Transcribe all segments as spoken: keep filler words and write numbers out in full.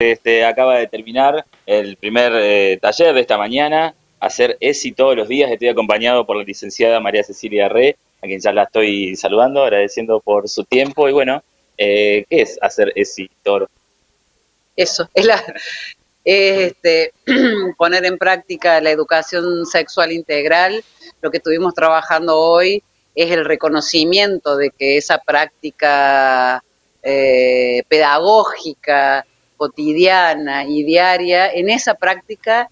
Este, acaba de terminar el primer eh, taller de esta mañana, hacer ESI todos los días. Estoy acompañado por la licenciada María Cecilia Re, a quien ya la estoy saludando, agradeciendo por su tiempo. Y bueno, eh, ¿qué es hacer ESI todos los días? Eso, es, la, es este, poner en práctica la educación sexual integral. Lo que estuvimos trabajando hoy es el reconocimiento de que esa práctica eh, pedagógica, cotidiana y diaria, en esa práctica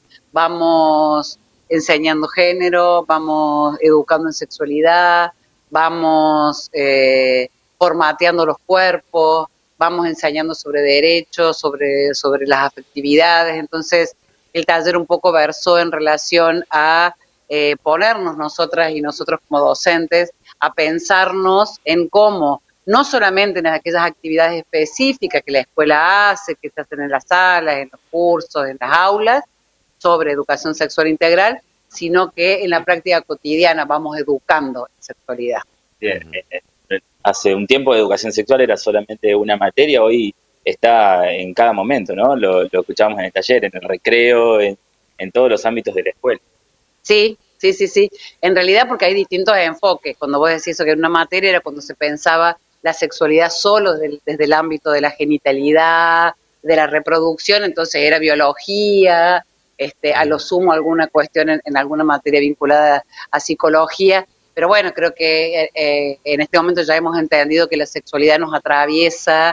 vamos enseñando género, vamos educando en sexualidad, vamos eh, formateando los cuerpos, vamos enseñando sobre derechos, sobre, sobre las afectividades. Entonces, el taller un poco versó en relación a eh, ponernos nosotras y nosotros como docentes a pensarnos en cómo, no solamente en aquellas actividades específicas que la escuela hace, que se hacen en las salas, en los cursos, en las aulas, sobre educación sexual integral, sino que en la práctica cotidiana vamos educando en sexualidad. Bien. Hace un tiempo educación sexual era solamente una materia, hoy está en cada momento, ¿no? Lo, lo escuchábamos en el taller, en el recreo, en, en todos los ámbitos de la escuela. Sí, sí, sí, sí. En realidad porque hay distintos enfoques. Cuando vos decís eso que era una materia era cuando se pensaba la sexualidad solo desde, desde el ámbito de la genitalidad, de la reproducción, entonces era biología, este, a lo sumo alguna cuestión en, en alguna materia vinculada a psicología. Pero bueno, creo que eh, en este momento ya hemos entendido que la sexualidad nos atraviesa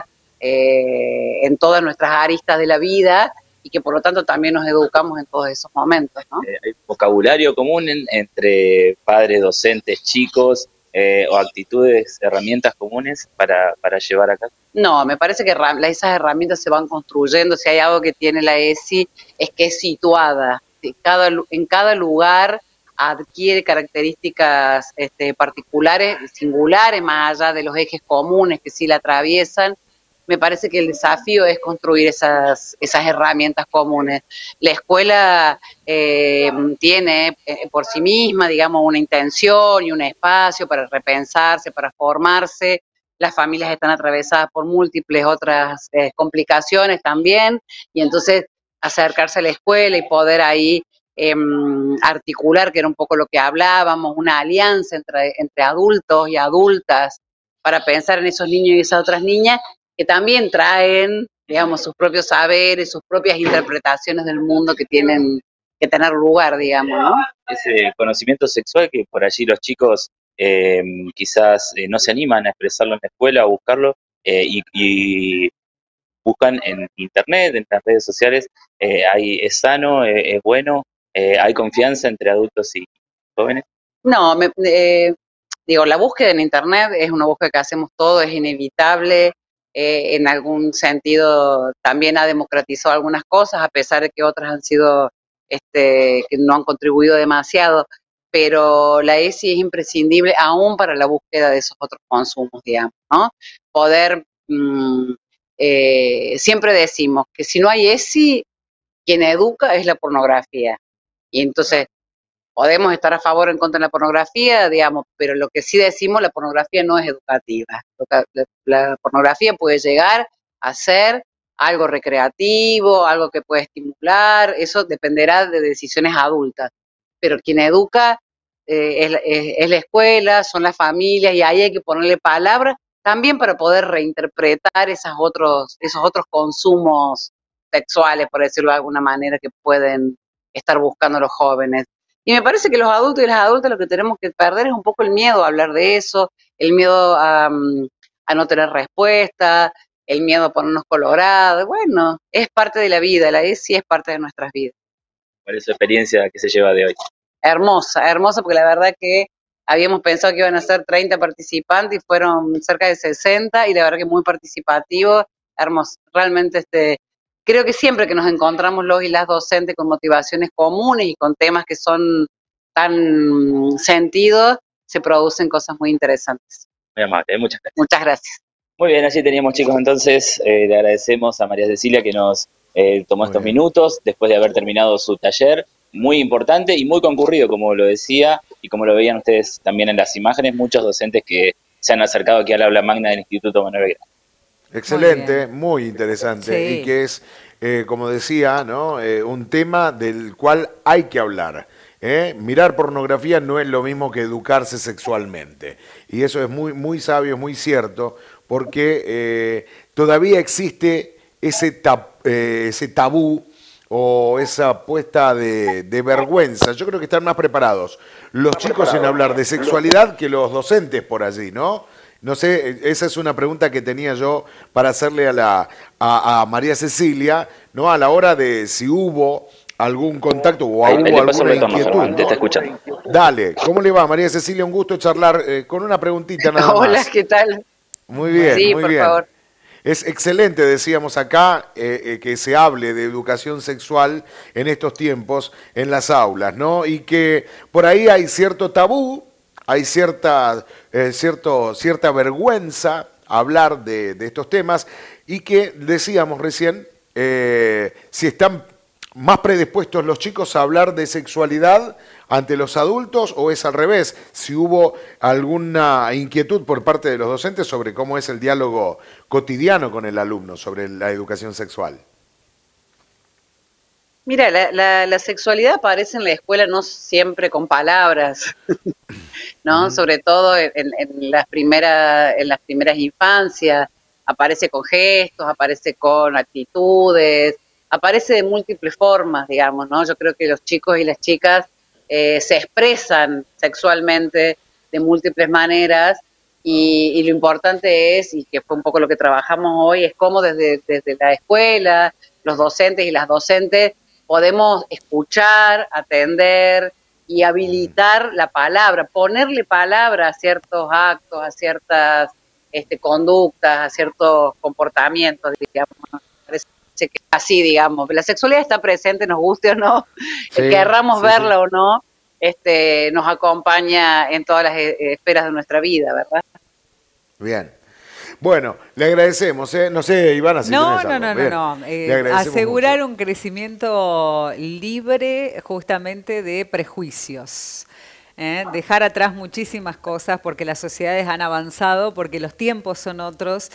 eh, en todas nuestras aristas de la vida y que por lo tanto también nos educamos en todos esos momentos, ¿no? Eh, ¿Hay vocabulario común en, entre padres, docentes, chicos, eh, o actitudes, herramientas comunes para, para llevar a cabo? No, me parece que esas herramientas se van construyendo. Si hay algo que tiene la ESI es que es situada. Cada, en cada lugar adquiere características este, particulares, singulares, más allá de los ejes comunes que sí la atraviesan. Me parece que el desafío es construir esas, esas herramientas comunes. La escuela eh, tiene eh, por sí misma, digamos, una intención y un espacio para repensarse, para formarse. Las familias están atravesadas por múltiples otras eh, complicaciones también, y entonces acercarse a la escuela y poder ahí eh, articular, que era un poco lo que hablábamos, una alianza entre, entre adultos y adultas para pensar en esos niños y esas otras niñas, que también traen, digamos, sus propios saberes, sus propias interpretaciones del mundo que tienen que tener lugar, digamos, ¿no? Ese conocimiento sexual que por allí los chicos eh, quizás eh, no se animan a expresarlo en la escuela, a buscarlo, eh, y, y buscan en internet, en las redes sociales, eh, hay, es sano, eh, es bueno, eh, hay confianza entre adultos y jóvenes. No, me, eh, digo, la búsqueda en internet es una búsqueda que hacemos todos, es inevitable, eh, en algún sentido también ha democratizado algunas cosas, a pesar de que otras han sido, este, que no han contribuido demasiado, pero la ESI es imprescindible aún para la búsqueda de esos otros consumos, digamos, ¿no? Poder, mmm, eh, siempre decimos que si no hay ESI, quien educa es la pornografía, y entonces podemos estar a favor o en contra de la pornografía, digamos, pero lo que sí decimos, la pornografía no es educativa. La, la pornografía puede llegar a ser algo recreativo, algo que puede estimular, eso dependerá de decisiones adultas. Pero quien educa eh, es, es, es la escuela, son las familias, y ahí hay que ponerle palabras también para poder reinterpretar esos otros, esos otros consumos sexuales, por decirlo de alguna manera, que pueden estar buscando los jóvenes. Y me parece que los adultos y las adultas lo que tenemos que perder es un poco el miedo a hablar de eso, el miedo a, a no tener respuesta, el miedo a ponernos colorados. Bueno, es parte de la vida, la ESI es parte de nuestras vidas. ¿Cuál es su experiencia que se lleva de hoy? Hermosa, hermosa, porque la verdad que habíamos pensado que iban a ser treinta participantes y fueron cerca de sesenta, y la verdad que muy participativo, hermoso. Realmente este... creo que siempre que nos encontramos los y las docentes con motivaciones comunes y con temas que son tan sentidos, se producen cosas muy interesantes. Muy amable, muchas gracias. Muchas gracias. Muy bien, así teníamos, chicos, entonces eh, le agradecemos a María Cecilia que nos eh, tomó muy estos bien. minutos después de haber terminado su taller, muy importante y muy concurrido, como lo decía, y como lo veían ustedes también en las imágenes, muchos docentes que se han acercado aquí al aula magna del Instituto Manuel Belgrano. Excelente, muy, muy interesante. Sí. Y que es, eh, como decía, ¿no? Eh, un tema del cual hay que hablar. ¿eh? Mirar pornografía no es lo mismo que educarse sexualmente. Y eso es muy, muy sabio, muy cierto, porque eh, todavía existe ese, tab, eh, ese tabú o esa puesta de, de vergüenza. Yo creo que están más preparados los chicos en hablar de sexualidad que los docentes por allí, ¿no? No sé, esa es una pregunta que tenía yo para hacerle a, la, a, a María Cecilia, ¿no? A la hora de si hubo algún contacto o Ahí, hubo ahí le paso el alguna retorno, inquietud, Germán, te está ¿no? escuchando. Dale, ¿cómo le va, María Cecilia? Un gusto charlar eh, con una preguntita nada más. Hola, ¿qué tal? Muy bien, Sí, muy por bien. favor. Es excelente, decíamos acá, eh, eh, que se hable de educación sexual en estos tiempos en las aulas, ¿no? Y que por ahí hay cierto tabú, hay cierta, eh, cierto, cierta vergüenza hablar de, de estos temas y que decíamos recién, eh, si están más predispuestos los chicos a hablar de sexualidad ante los adultos o es al revés, si hubo alguna inquietud por parte de los docentes sobre cómo es el diálogo cotidiano con el alumno sobre la educación sexual. Mira, la, la, la sexualidad aparece en la escuela no siempre con palabras, ¿no? Uh-huh. Sobre todo en, en, las primeras, en las primeras infancias, aparece con gestos, aparece con actitudes, aparece de múltiples formas, digamos, ¿no? Yo creo que los chicos y las chicas eh, se expresan sexualmente de múltiples maneras y, y lo importante es, y que fue un poco lo que trabajamos hoy, es cómo desde, desde la escuela, los docentes y las docentes podemos escuchar, atender y habilitar la palabra, ponerle palabra a ciertos actos, a ciertas este, conductas, a ciertos comportamientos, digamos. Parece que así, digamos. La sexualidad está presente, nos guste o no, sí, querramos sí, verla sí. o no, este, nos acompaña en todas las esferas de nuestra vida, ¿verdad? Bien. Bueno, le agradecemos, ¿eh? No sé, Ivana, si No, tenés no, algo. no, Bien. no, no. Eh, asegurar mucho. un crecimiento libre justamente de prejuicios. ¿eh? Dejar atrás muchísimas cosas porque las sociedades han avanzado, porque los tiempos son otros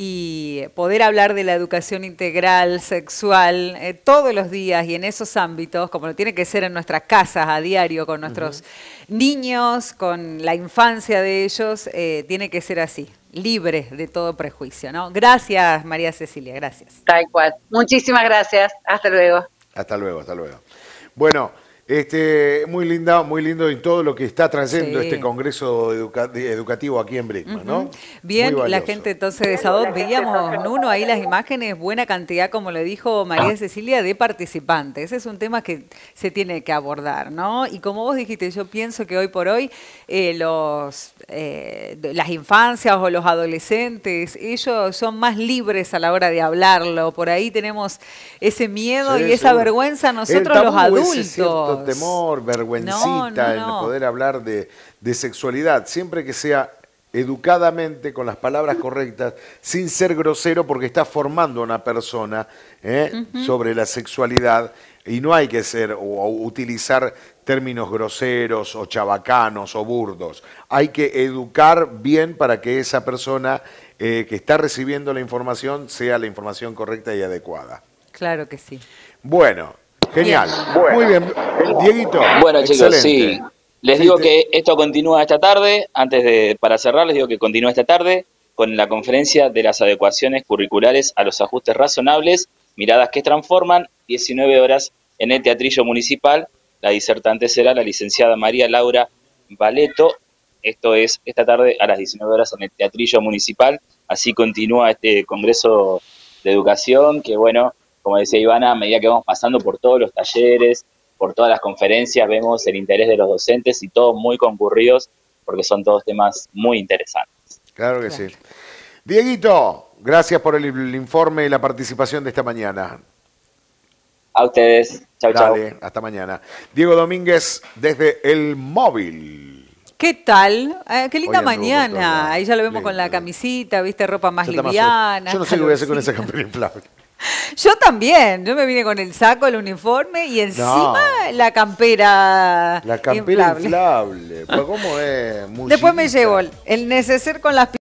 y poder hablar de la educación integral, sexual, eh, todos los días y en esos ámbitos, como lo tiene que ser en nuestras casas a diario, con nuestros uh-huh. niños, con la infancia de ellos, eh, tiene que ser así. Libre de todo prejuicio, ¿no? Gracias, María Cecilia, gracias. Tal cual. Muchísimas gracias. Hasta luego. Hasta luego, hasta luego. Bueno, este, muy linda, muy lindo en todo lo que está trayendo sí. este congreso educa educativo aquí en Brickman, uh-huh. ¿no? Bien, la gente entonces de Sadot, veíamos, Nuno, ahí las imágenes, buena cantidad, como le dijo María Cecilia, de participantes. Ese es un tema que se tiene que abordar, ¿no? Y como vos dijiste, yo pienso que hoy por hoy eh, los, eh, las infancias o los adolescentes, ellos son más libres a la hora de hablarlo. Por ahí tenemos ese miedo sí, y esa seguro. vergüenza nosotros los adultos. Temor, vergüencita, no, no, no. el poder hablar de, de sexualidad, siempre que sea educadamente, con las palabras correctas, sin ser grosero, porque está formando a una persona ¿eh? uh-huh. sobre la sexualidad, y no hay que ser o, o utilizar términos groseros o chabacanos o burdos. Hay que educar bien para que esa persona eh, que está recibiendo la información sea la información correcta y adecuada. Claro que sí. Bueno. Genial, bueno. Muy bien, Dieguito. Bueno chicos, excelente. sí, les sí, digo te... que esto continúa esta tarde, antes de, para cerrar les digo que continúa esta tarde con la conferencia de las adecuaciones curriculares a los ajustes razonables, miradas que transforman, diecinueve horas en el Teatrillo Municipal, la disertante será la licenciada María Laura Valeto, esto es esta tarde a las diecinueve horas en el Teatrillo Municipal, así continúa este congreso de educación que bueno, como decía Ivana, a medida que vamos pasando por todos los talleres, por todas las conferencias, vemos el interés de los docentes y todos muy concurridos, porque son todos temas muy interesantes. Claro que claro. sí. Dieguito, gracias por el, el informe y la participación de esta mañana. A ustedes. Chau, chau. Dale, hasta mañana. Diego Domínguez, desde El Móvil. ¿Qué tal? Eh, qué linda mañana. Ahí ya lo vemos lindo. Con la camisita, viste, ropa más liviana. Más yo no sé qué voy a hacer con esa campera inflable. Yo también, yo me vine con el saco, el uniforme y encima no. la campera La campera inflable. inflable. ¿Cómo es? Después me llevo el neceser con las